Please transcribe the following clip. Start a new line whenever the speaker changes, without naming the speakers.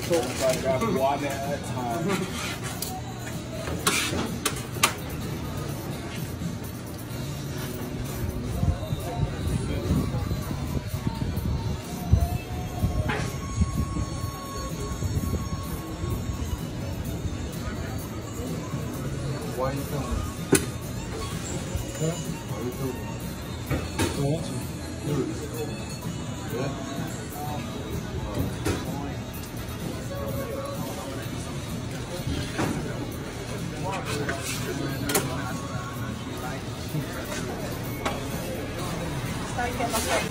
So I got one at a time.
Why are you filming? Huh? Why are you filming?